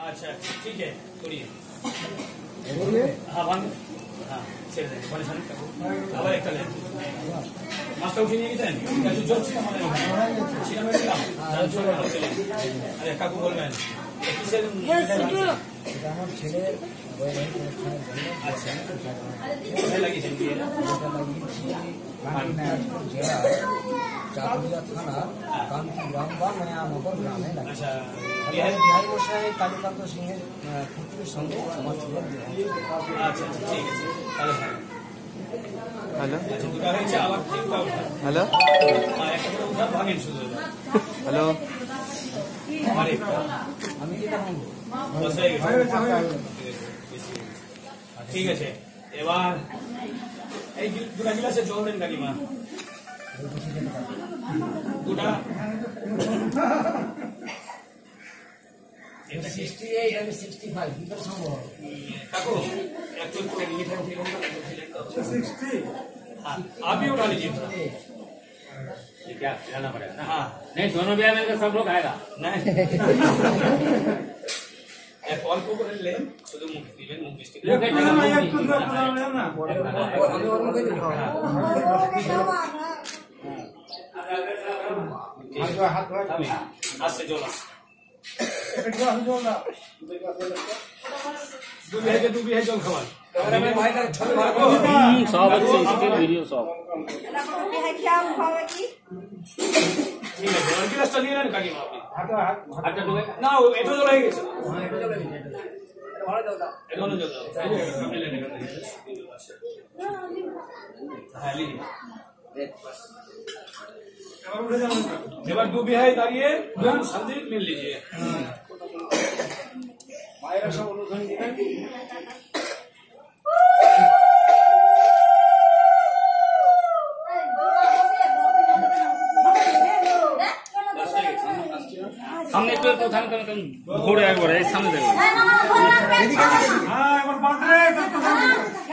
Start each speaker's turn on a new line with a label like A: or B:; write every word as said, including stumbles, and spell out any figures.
A: अच्छा ठीक है करिए हाँ बंद हाँ ছেড়ে দেন মানে শান্ত আবার একটা লেন মাছটা উঠিয়ে নিয়ে গেছেন একটু জল ছিল আমাদের ওখানে সেটা মেরে দিলাম তাহলে চলে গেল আরে কাকু বলবেন কিসের
B: এটা আমার ছেলে
A: আচ্ছা কোথায় লাগিয়েছেন কি এটা
B: জেলা চাকুলিয়া থানা কান্তি গ্রাম বা নয়ানগর গ্রামে
A: আচ্ছা
B: বিহারী মশাই কালীকান্ত সিংহের পুত্রের সঙ্গে আমার ছেলে
A: আচ্ছা ঠিক আছে তাহলে
C: হ্যালো
A: দুটা হয়েছে আবার তিনটা উঠা
C: হ্যালো
A: আর একটা করে উঠা ভাঙেন শুধু
C: হ্যালো
A: আমার একটা
B: আমি যেটা বলবো
A: বস হয়ে গেছে ঠিক আছে এবার এই দুটা গিলাসে জল দেন কাকিমা দুটা
B: এটা সিক্সটি এইট আমি সিক্সটি ফাইভ কি করে সম্ভব
A: काकू एक्चुअल को ये था कि सिक्सटी हाँ आप ही उठा लीजिए
D: ये क्या खिलाना पड़ेगा ना
A: हाँ
D: नहीं दोनों ब्याह में सब लोग आएगा
A: नहीं एक और को कर ले शुद्ध मुख दिवेन मुख दृष्टि
D: ये क्या जगह
B: আমি ওর মুখে দিই
A: हाथ हाथ हाथ से जोड़ा दूबी है के दूबी है जल खबर कैमरा में भाई का छल मार को
C: सब अच्छे इसके वीडियो सब
E: दूबी है क्या खावे की
A: ठीक है और गिलास चलिए ना काकी मां
B: হাত হাত
A: हाथ डूबे ना वो एटो जल है गेছে
B: হ্যাঁ এটা চলে গেছে এটা ভালো দাও দাও
A: এখনো জল দাও সামনে লেনে করতে হ্যাঁ लीजिए এবার ডুবি है দাঁড়িয়ে দুজন শান্তি মিল लीजिए মায়েরা সব অনুদান দিবেন
C: সামনে একটু একটু থামে থামে থামে ঘুরে একবার এই সামনে দেখো
A: হ্যাঁ একবার বাঁধ রে